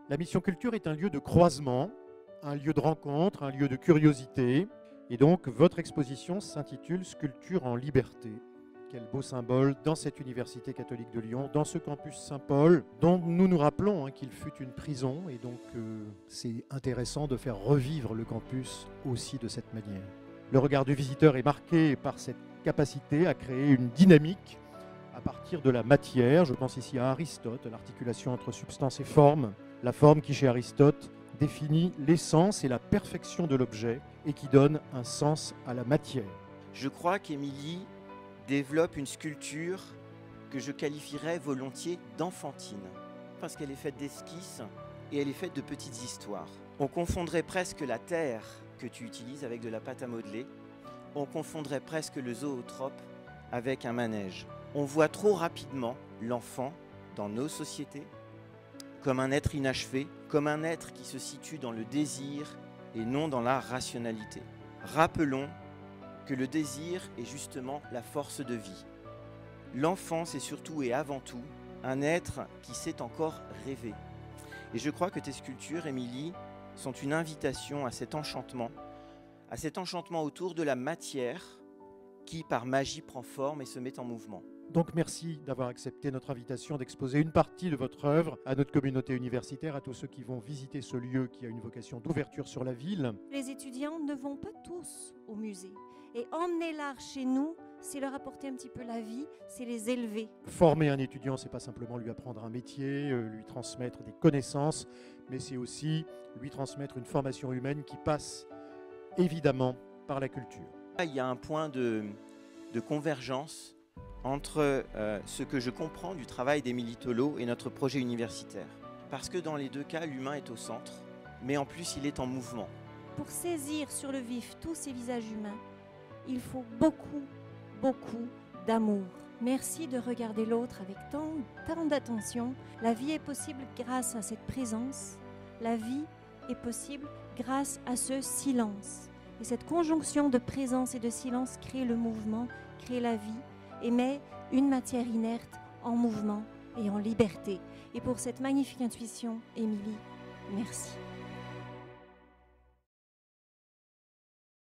La Mission Culture est un lieu de croisement, un lieu de rencontre, un lieu de curiosité. Et donc, votre exposition s'intitule Sculpture en liberté. Quel beau symbole dans cette université catholique de Lyon, dans ce campus Saint-Paul, dont nous nous rappelons qu'il fut une prison. Et donc, c'est intéressant de faire revivre le campus aussi de cette manière. Le regard du visiteur est marqué par cette capacité à créer une dynamique à partir de la matière. Je pense ici à Aristote, l'articulation entre substance et forme. La forme qui, chez Aristote, définit l'essence et la perfection de l'objet et qui donne un sens à la matière. Je crois qu'Émilie développe une sculpture que je qualifierais volontiers d'enfantine, parce qu'elle est faite d'esquisses et elle est faite de petites histoires. On confondrait presque la terre que tu utilises avec de la pâte à modeler, on confondrait presque le zootrope avec un manège. On voit trop rapidement l'enfant dans nos sociétés comme un être inachevé, comme un être qui se situe dans le désir et non dans la rationalité. Rappelons que le désir est justement la force de vie. L'enfant, c'est surtout et avant tout un être qui sait encore rêver. Et je crois que tes sculptures, Émilie, sont une invitation à cet enchantement autour de la matière qui, par magie, prend forme et se met en mouvement. Donc merci d'avoir accepté notre invitation d'exposer une partie de votre œuvre à notre communauté universitaire, à tous ceux qui vont visiter ce lieu qui a une vocation d'ouverture sur la ville. Les étudiants ne vont pas tous au musée. Et emmener l'art chez nous, c'est leur apporter un petit peu la vie, c'est les élever. Former un étudiant, c'est pas simplement lui apprendre un métier, lui transmettre des connaissances, mais c'est aussi lui transmettre une formation humaine qui passe évidemment par la culture. Il y a un point de convergence entre ce que je comprends du travail d'Émilie Tholot et notre projet universitaire. Parce que dans les deux cas, l'humain est au centre, mais en plus il est en mouvement. Pour saisir sur le vif tous ces visages humains, il faut beaucoup, beaucoup d'amour. Merci de regarder l'autre avec tant d'attention. La vie est possible grâce à cette présence. La vie est possible grâce à ce silence. Et cette conjonction de présence et de silence crée le mouvement, crée la vie et met une matière inerte en mouvement et en liberté. Et pour cette magnifique intuition, Émilie, merci.